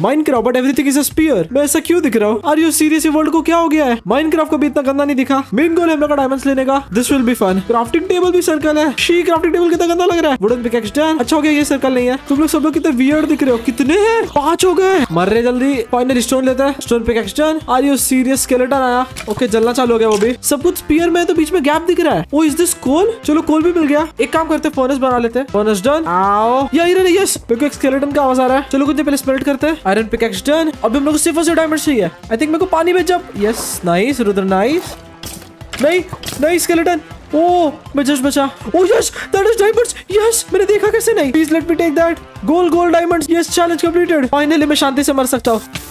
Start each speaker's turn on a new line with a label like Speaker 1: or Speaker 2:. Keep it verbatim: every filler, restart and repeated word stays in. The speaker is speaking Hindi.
Speaker 1: Minecraft but everything is a sphere. मैं ऐसा क्यों दिख रहा हूँ? Are you serious? वर्ल्ड को क्या हो गया है? माइनक्राफ्ट को भी इतना गंदा नहीं दिखा। मेन गोल है हम लोग का डायमंड्स लेने का। This will be fun. Crafting table भी सर्कल है। शी क्राफ्टिंग टेबल कितना गंदा लग रहा है। Wooden pickaxe done. अच्छा हो गया ये सर्कल नहीं है। तुम लोग सब लोग कितने वियर्ड दिख रहे हो। कितने हैं? पांच हो गए। मर रहे जल्दी। फाइनल स्टोन लेते हैं। Stone pickaxe done. Are you serious? Skeleton आया। ओके जलना चालू हो गया वो भी। सब कुछ स्पीयर में तो बीच में गैप दिख रहा है। Oh is this coal? चलो कोल भी मिल गया। एक काम करते हैं फर्नेस बना लेते हैं। Furnace done. आओ ये आयरन है। यस मेरे को एक स्केलेटन का आवाज आ रहा है। चलो कुछ पहले स्मेल्ट करते हैं। Iron pickaxe done. अब हम लोग को सिर्फ और सिर्फ डायमंड्स चाहिए। आई थिंक मेरे को पानी में जब। Yes nice Rudra nice. नहीं नहीं स्केलेटन। ओ मैं जस्ट बचा। Oh yes that is diamonds. Yes मैंने देखा कैसे नहीं। Please let me take that. Gold gold diamonds. Yes challenge completed. Finally मैं शांति से मर सकता हूँ।